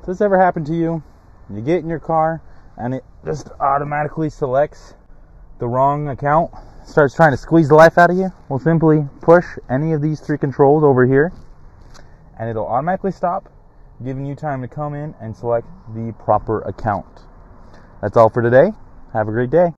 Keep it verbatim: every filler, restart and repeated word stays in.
this ever happened to you? You get in your car and it just automatically selects the wrong account, starts trying to squeeze the life out of you? Well, simply push any of these three controls over here and it'll automatically stop, giving you time to come in and select the proper account. That's all for today. Have a great day.